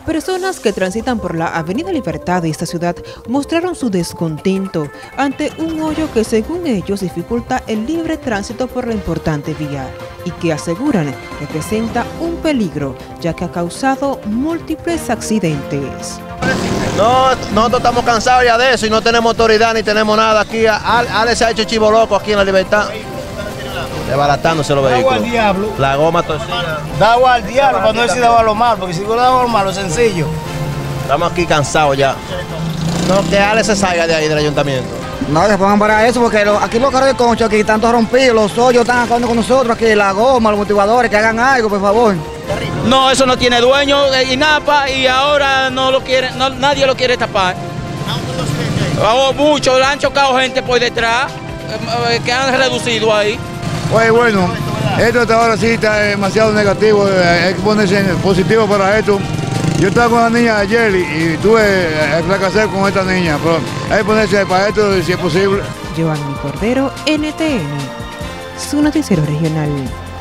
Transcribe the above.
Personas que transitan por la Avenida Libertad de esta ciudad mostraron su descontento ante un hoyo que según ellos dificulta el libre tránsito por la importante vía y que aseguran representa un peligro ya que ha causado múltiples accidentes. Nosotros estamos cansados ya de eso y no tenemos autoridad ni tenemos nada aquí. Ale se ha hecho chivo loco aquí en la Libertad. Desbaratándose los vehículos. Al diablo. La goma torcida. Da agua al diablo para no decir da agua a lo malo, porque si no da agua a lo malo, sencillo. Estamos aquí cansados ya. No, que Ale se salga de ahí del ayuntamiento. No, se pongan para eso, porque aquí los carros de concho aquí están todos rompidos, los hoyos están acabando con nosotros aquí, la goma, los motivadores, que hagan algo, por favor. No, eso no tiene dueño, INAPA, y ahora no lo quiere, nadie lo quiere tapar. Mucho, le han chocado gente por detrás, que han reducido ahí. Pues bueno, esto hasta ahora sí está demasiado negativo, hay que ponerse en positivo para esto. Yo estaba con la niña ayer y tuve que fracasar con esta niña, pero hay que ponerse para esto si es posible. Giovanni Cordero, NTN, su noticiero regional.